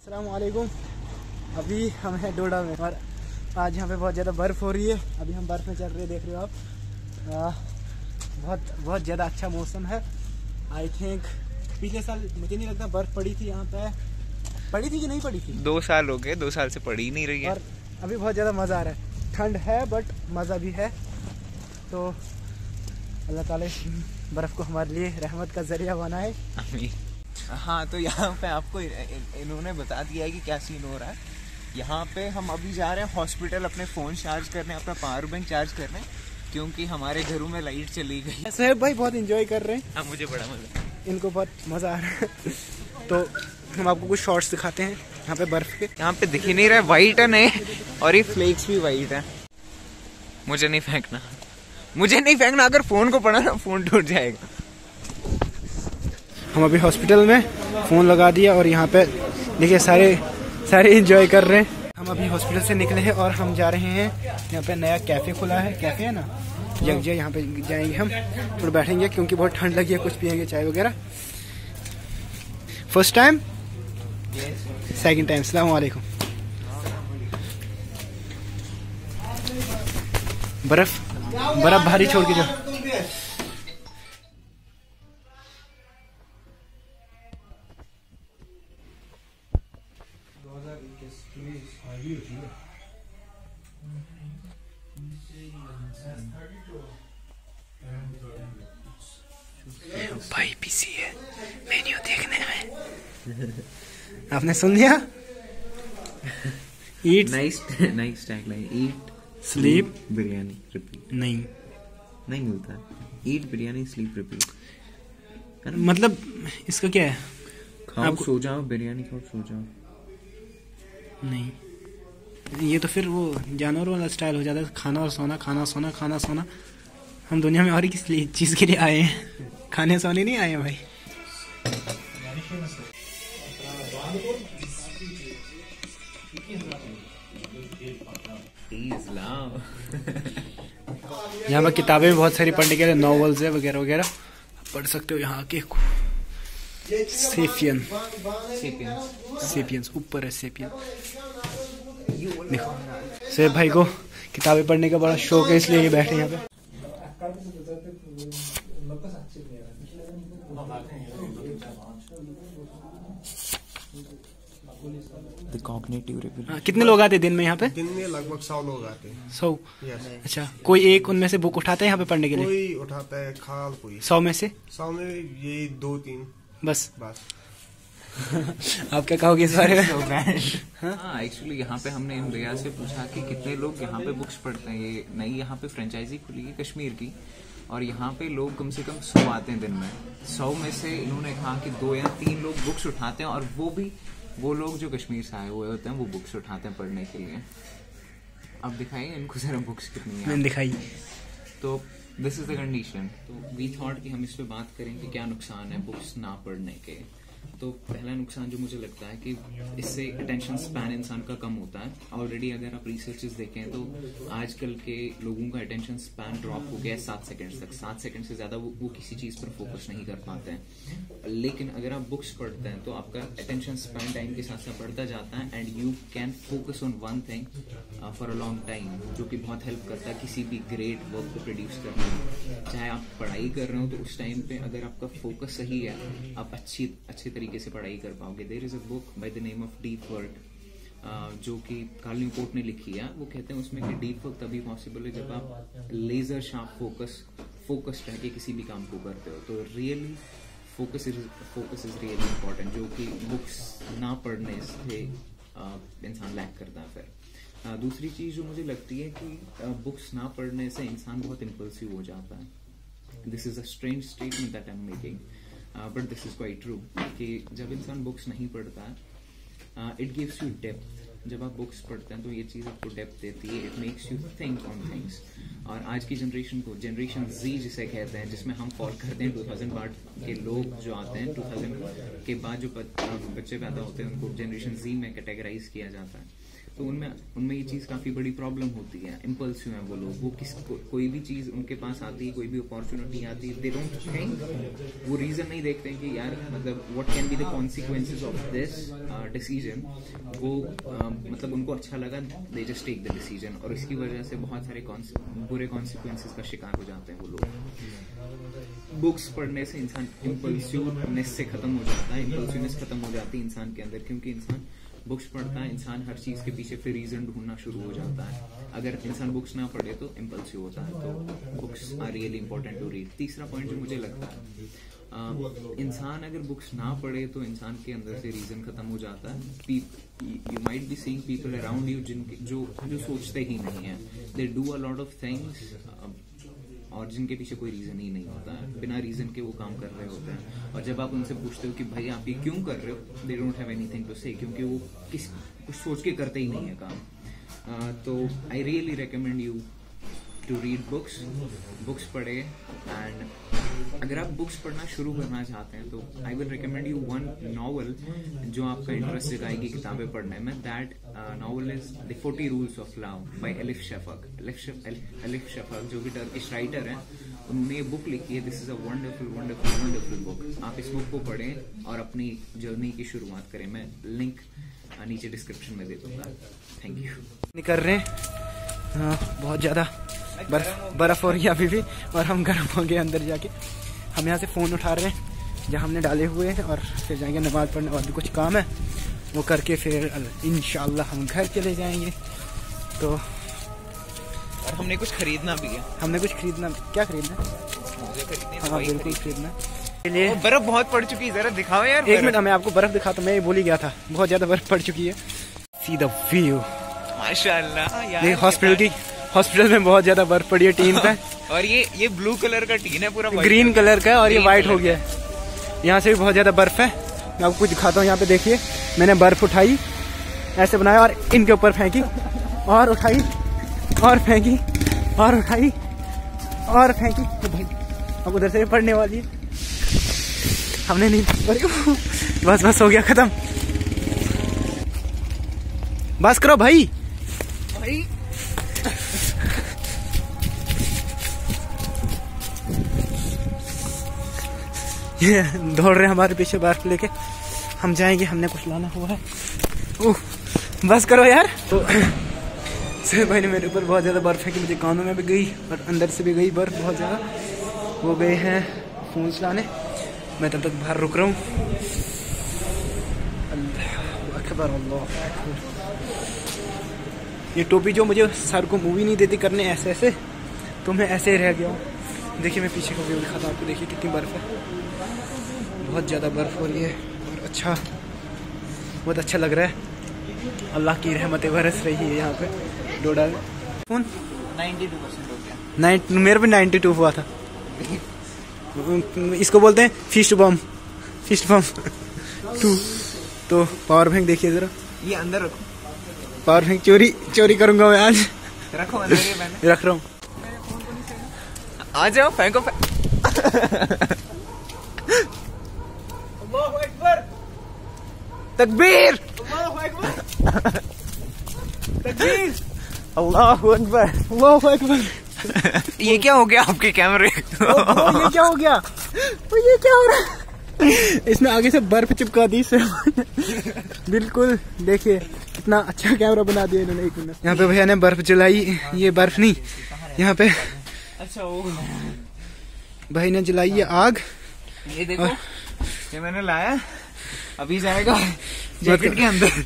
अस्सलाम वालेकुम। अभी हम हैं डोडा में और आज यहाँ पे बहुत ज़्यादा बर्फ़ हो रही है। अभी हम बर्फ़ में चल रहे हैं, देख रहे हो आप। बहुत ज़्यादा अच्छा मौसम है। आई थिंक पिछले साल मुझे नहीं लगता बर्फ़ पड़ी थी यहाँ पे। पड़ी थी कि नहीं पड़ी थी? 2 साल हो गए, 2 साल से पड़ी ही नहीं रही है। और अभी बहुत ज़्यादा मज़ा आ रहा है। ठंड है बट मज़ा भी है। तो अल्लाह ताला इस बर्फ़ को हमारे लिए रहमत का ज़रिया बनाए। आमीन। हाँ, तो यहाँ पे आपको इन्होंने बता दिया है कि क्या सीन हो रहा है। यहाँ पे हम अभी जा रहे हैं हॉस्पिटल अपने फ़ोन चार्ज करने, अपना पावर बैंक चार्ज करने, क्योंकि हमारे घरों में लाइट चली गई। सोहेब भाई बहुत एंजॉय कर रहे हैं। हाँ, मुझे बड़ा मज़ा, इनको बहुत मज़ा आ रहा है। तो हम आपको कुछ शॉट्स दिखाते हैं यहाँ पे बर्फ़ के। यहाँ पे दिख ही नहीं रहा है, वाइट है नहीं, और ये फ्लेक्स भी वाइट है। मुझे नहीं फेंकना, मुझे नहीं फेंकना। अगर फ़ोन को पड़ा ना, फ़ोन टूट जाएगा। हम अभी हॉस्पिटल में फ़ोन लगा दिया और यहाँ पे देखिए सारे एंजॉय कर रहे हैं। हम अभी हॉस्पिटल से निकले हैं और हम जा रहे हैं, यहाँ पे नया कैफ़े खुला है, कैफ़े है ना यकजिया, यहाँ पे जाएंगे हम, थोड़ा बैठेंगे क्योंकि बहुत ठंड लगी है, कुछ पियेंगे चाय वगैरह। First time, second time. अस्सलाम वालेकुम। बर्फ भारी छोड़ के जाओ। भाई बिजी है मेन्यू देखने में। आपने सुन लिया? Eat nice tagline, eat sleep biryani repeat. नहीं मिलता। ईट बिरयानी स्लीप रिपीट मतलब इसका क्या है? खाओ सो जाओ, बिरयानी खाओ सो जाओ। नहीं, ये तो फिर वो जानवर वाला स्टाइल हो जाता है, खाना और सोना, खाना सोना, खाना सोना। हम दुनिया में और ही किस चीज़ के लिए आए हैं? खाने सोने नहीं आए हैं भाई। यहाँ पर किताबें बहुत सारी पढ़ने के लिए, नॉवेल्स है वगैरह वगैरह, आप पढ़ सकते हो यहाँ के। सेपियंस ऊपर है, सेपियन। देखो सेब भाई को किताबें पढ़ने का बड़ा शौक है, इसलिए ये बैठे यहाँ पे। कितने लोग आते हैं दिन में यहाँ पे? दिन में लगभग 100 लोग आते हैं। 100? अच्छा, कोई एक उनमें से बुक उठाता है यहाँ पे पढ़ने के लिए? कोई उठाता है, खाल कोई। 100 में से? 100 में ये 2-3 बस। आप क्या कहोगे इस बारे में? हाँ, एक्चुअली यहाँ पे हमने इन भैया से पूछा कि कितने लोग यहाँ पे बुक्स पढ़ते हैं। ये नई यहाँ पे फ्रेंचाइजी खुली है कश्मीर की, और यहाँ पे लोग कम से कम 100 आते हैं दिन में। 100 में से इन्होंने कहा कि 2 या 3 लोग बुक्स उठाते हैं, और वो भी वो लोग जो कश्मीर से आए हुए होते हैं, वो बुक्स उठाते हैं पढ़ने के लिए। अब दिखाइए इनको जरा बुक्स कितनी है। मैंने दिखाई। तो दिस इज द कंडीशन। तो वी थॉट कि हम इस पे बात करें कि क्या नुकसान है बुक्स ना पढ़ने के। तो पहला नुकसान जो मुझे लगता है कि इससे अटेंशन स्पैन इंसान का कम होता है। ऑलरेडी अगर आप रिसर्चेस देखें तो आजकल के लोगों का अटेंशन स्पैन ड्रॉप हो गया है 7 सेकंड तक। 7 सेकंड से ज्यादा वो किसी चीज पर फोकस नहीं कर पाते हैं। लेकिन अगर आप बुक्स पढ़ते हैं तो आपका अटेंशन स्पैन टाइम के साथ साथ बढ़ता जाता है, and you can focus on one thing for a long time, जो कि बहुत हेल्प करता है किसी भी ग्रेट वर्क को प्रोड्यूस करने में। चाहे आप पढ़ाई कर रहे हो तो उस टाइम पे अगर आपका फोकस सही है, आप अच्छे तरीके से पढ़ाई कर पाओगे। There is a book by the name of deep work, जो कि कार्ल न्यूपोर्ट ने लिखी है। वो कहते हैं उसमें कि डीप वर्क तभी पॉसिबल है जब आप लेजर शार्प फोकस्ड रह के किसी भी काम को करते हो। तो really focus is really important, जो कि बुक्स ना पढ़ने से इंसान लैक करता है। फिर दूसरी चीज जो मुझे लगती है कि बुक्स ना पढ़ने से इंसान बहुत इम्पल्सिव हो जाता है। This is a strange statement that I am making, but this is quite true कि जब इंसान बुक्स नहीं पढ़ता है, इट गिव्स यू डेप्थ। जब आप बुक्स पढ़ते हैं तो ये चीज़ आपको डेप्थ देती है, it makes you think on things. और आज की जनरेशन को जनरेशन जी जिसे कहते हैं, जिसमें हम फॉल करते हैं, 2000 बाद के लोग जो आते हैं, 2000 के बाद जो बच्चे पैदा होते हैं उनको जनरेशन जी में कैटेगराइज किया जाता है। तो उनमें ये चीज काफी बड़ी प्रॉब्लम होती है। इम्पल्सिव है वो लोग, वो कोई भी चीज उनके पास आती है, कोई भी अपॉर्चुनिटी आती है, दे डोंट थिंक, वो रीजन नहीं देखते हैं कि यार मतलब what can be the consequences of this decision. वो मतलब उनको अच्छा लगा, they just take the decision, और इसकी वजह से बहुत सारे बुरे कॉन्सिक्वेंसेज का शिकार हो जाते हैं वो लोग। बुक्स पढ़ने से इंसान इम्पल्सिवनेस से खत्म हो जाता है, इम्पल्सिवनेस खत्म हो जाती है इंसान के अंदर, क्योंकि इंसान बुक्स पढ़ता है, इंसान हर चीज के पीछे फिर रीजन ढूंढना शुरू हो जाता है। अगर इंसान बुक्स ना पढ़े तो इम्पल्सिव होता है, तो books are really important to read. तीसरा पॉइंट जो मुझे लगता है, इंसान अगर बुक्स ना पढ़े तो इंसान के अंदर से रीजन खत्म हो जाता है। You might be seeing people around you जिनके जो सोचते ही नहीं है, they do a lot of things, और जिनके पीछे कोई रीजन ही नहीं होता है, बिना रीजन के वो काम कर रहे होते हैं। और जब आप उनसे पूछते हो कि भाई आप ये क्यों कर रहे हो, they don't have anything to say, क्योंकि वो कुछ सोच के करते ही नहीं है काम। तो I really recommend you to read books पढ़े। एंड अगर आप बुक्स पढ़ना शुरू करना चाहते हैं तो I will recommend you one novel जो आपका इंटरेस्ट जगाएगी किताबें पढ़ने में। That novel is the 40 rules of love by Elif Shafak. Elif Shafak जो कि टर्किश राइटर है, उन्होंने ये बुक लिखी है। This is a wonderful book. आप इस बुक को पढ़ें और अपनी जर्नी की शुरुआत करें। मैं लिंक नीचे डिस्क्रिप्शन में दे दूंगा। Thank you. कर रहे हैं बहुत ज्यादा बर्फ हो रही है अभी भी, और हम गर्म हो गए अंदर जाके। हम यहाँ से फोन उठा रहे हैं जहाँ हमने डाले हुए हैं, और फिर जाएंगे नमाज पढ़ने, और भी कुछ काम है वो करके फिर इंशाल्लाह हम घर चले जाएंगे। तो और हमने कुछ खरीदना भी है। क्या खरीदना है? हाँ बिल्कुल खरीदना है। बर्फ बहुत पड़ चुकी है, जरा दिखाओ यार। एक मिनट, मैं आपको बर्फ दिखाता हूँ। मैं ये भूल ही गया था, बहुत ज्यादा बर्फ पड़ चुकी है। सी द व्यू, माशाल्लाह। हॉस्पिटल में बहुत ज्यादा बर्फ पड़ी है टीन पे। और ये ब्लू कलर का टीन है, पूरा ग्रीन कलर का है, और ये व्हाइट हो गया है। यहाँ से भी बहुत ज्यादा बर्फ है। मैं आपको कुछ दिखाता हूँ। यहाँ पे देखिए, मैंने बर्फ उठाई, ऐसे बनाया और इनके ऊपर फेंकी, और उठाई और फेंकी, और उठाई और फेंकी। तो भाई अब उधर से पड़ने वाली है। हमने नहीं पड़ी। बस हो गया, खत्म। बस करो भाई। ये दौड़ रहे हमारे पीछे बर्फ लेके। हम जाएंगे, हमने कुछ लाना हुआ है। बस करो यार। तो सर भाई ने मेरे ऊपर बहुत ज्यादा बर्फ है कि मुझे कानों में भी गई और अंदर से भी गई बर्फ बहुत ज्यादा। वो गए हैं फोन लाने, मैं तब तक बाहर रुक रहा हूँ। अल्लाह अकबर, अल्लाह अकबर। ये टोपी जो मुझे सर को मूवी नहीं देती करने ऐसे, तो मैं ऐसे ही रह गया हूँ। देखिए मैं पीछे का व्यू दिखाता हूँ आपको। देखिए कितनी बर्फ है, बहुत ज़्यादा बर्फ हो रही है, और बहुत अच्छा लग रहा है। अल्लाह की रहमतें बरस रही है यहाँ पे डोडा में। फोन 92% हो गया। मेरे पे 92 हुआ था। इसको बोलते हैं फिस्ट बम 2। तो पावर बैंक देखिए जरा, ये अंदर रखो। पावर बैंक चोरी करूंगा मैं आज। रखो अंदर, ये मैंने रख रहा हूँ। आ जाओ, फेंको। तकबीर, अल्लाहु अकबर। ये क्या हो गया आपके कैमरे? ये क्या हो गया? ये क्या हो रहा है? इसने आगे से बर्फ चिपका दी बिल्कुल। देखिए कितना अच्छा कैमरा बना दिया इन्होंने। एक मिनट, यहाँ पे भैया ने बर्फ जलाई। ये बर्फ नहीं, यहाँ पे अच्छा वो भाई ने जलाई है आग। ये देखो, ये मैंने लाया, अभी जाएगा जैकेट के अंदर।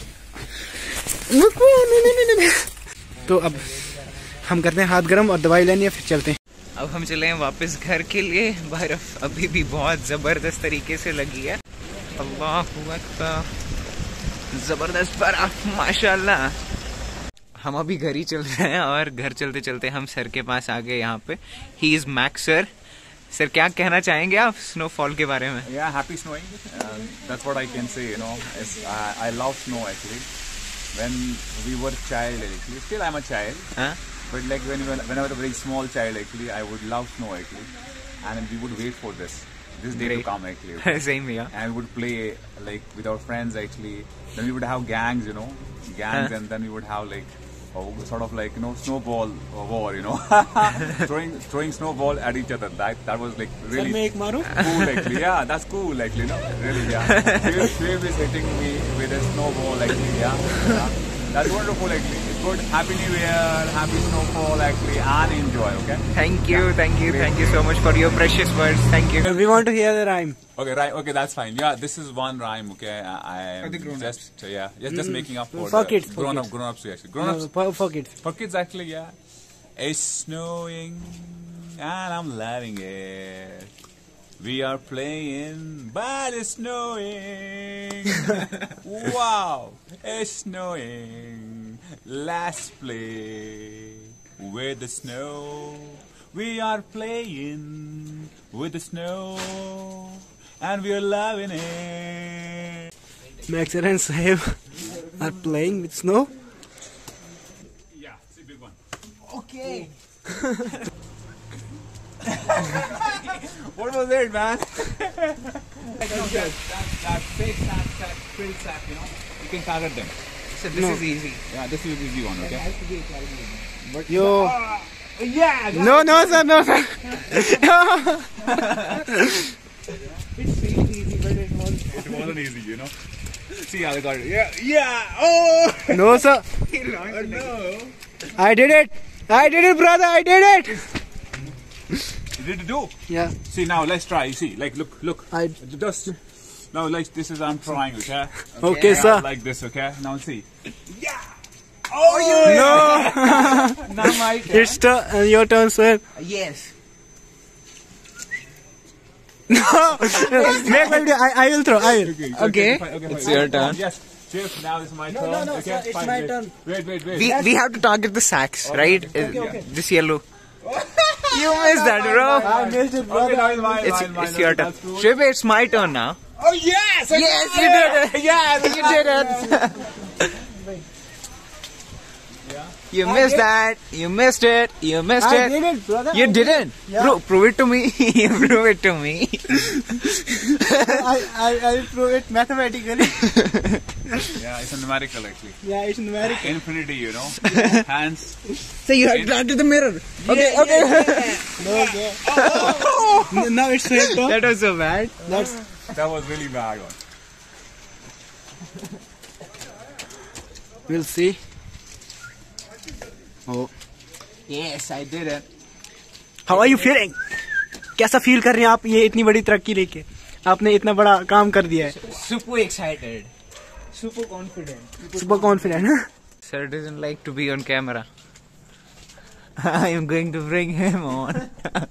तो अब हम करते हैं हाथ गर्म और दवाई लेनी है, फिर चलते हैं। अब हम चले हैं वापस घर के लिए। बर्फ अभी भी बहुत जबरदस्त तरीके से लगी है। अल्लाह अकबर, जबरदस्त बर्फ, माशाल्लाह। हम अभी घर ही चल रहे हैं, और घर चलते चलते हम सर के पास आ गए। यहाँ पे ही इज मैक्स सर। सर क्या कहना चाहेंगे आप स्नोफॉल के बारे में? Yeah, happy snowing. That's what I can say. You know, I love snow actually. When we were child, actually, still I'm a child. But like when I was a very small child, actually, I would love snow actually, and we would wait for this. this day to Great. come actually. Same here. And we would play like with our friends actually. Then we would have gangs, you know, gangs, and then we would have like sort of like, you know, snowball war, you know, throwing snowball at each other. That was like sir really मैं एक मारूं? cool actually. Yeah, that's cool actually. No, really, yeah. Shiv is hitting me with a snowball actually. Yeah. That's wonderful actually. It's good. Happy New Year, happy snowfall actually, and enjoy. Okay. Thank you so much for your precious words. Thank you. We want to hear the rhyme. Okay, right. Okay, that's fine. Yeah, this is one rhyme. Okay, I am the grown-ups. just making up for For the kids, for grown-ups actually. Grown-ups For kids. for kids actually. Yeah, it's snowing and I'm loving it. We are playing, but it's snowing. Wow, it's snowing. Let's play with the snow. We are playing with the snow, and we are loving it. Max and Sahib are playing with snow. Yeah, it's a big one. Okay. What was it, man? that fake sack, frill sack, you know, you can target them. So this is easy. Yeah, this is an easy one, okay? Yo. Yeah. No, sir, no, sir. It wasn't easy, you know. See how they got it. Yeah. Oh. No, sir. No. I did it, brother. I did it. You did it do. Yeah. See now, let's try. You see, like look. I. Just now, like this is I'm trying, okay? Okay, Yeah, sir. like this, okay? Now see. Yeah. No. Now my turn. It's your turn, sir. Yes. No. Make my video. I will throw. I will. Okay. It's your turn. Yes. Chief, now it's my turn. no, okay? sir, it's Fine, my wait. turn. Wait. We have to target the sacks, right? okay. This yellow. You missed that, bro. I missed it, brother. Okay, now it's mine. It's your turn. That's cool. Shiv, it's my turn now. Oh yes! Yes, you did it. Yes, You did it. You missed that. You missed it. You missed I it. did it, brother. You didn't. Yeah. Prove it to me. Prove it to me. I will prove it mathematically. Yeah, it's a numerical actually. Yeah, it's numerical. Infinity, you know. Hands. So you have to talk to the mirror. Okay. No. Now it's your turn. That was so bad. That was really bad one. We'll see. Oh. Yes, I did it. How are you feeling? कैसा feel कर रहे हैं आप ये इतनी बड़ी तरक्की लेके? आपने इतना बड़ा काम कर दिया है. Super excited. Super confident. Super confident. Sir doesn't like to be on camera. I am going to bring him on.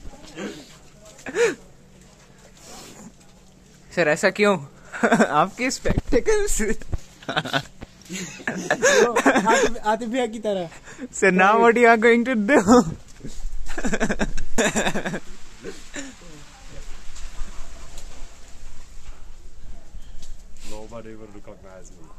Sir, ऐसा क्यों? आपके spectacles. आतिफ भैया की तरह. So now what you are going to do? Nobody will recognize me.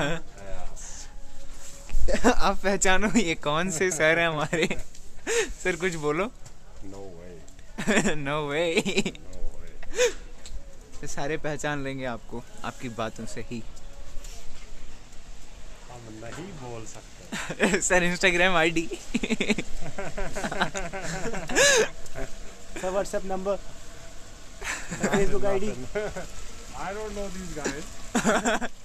आप पहचानो ये कौन से सर हैं हमारे? सर कुछ बोलो. No way. No way. No way. तो सारे पहचान लेंगे आपको आपकी बातों से ही. हम नहीं बोल सकते. Sir Instagram ID. Sir WhatsApp number. Facebook ID. I don't know these guys.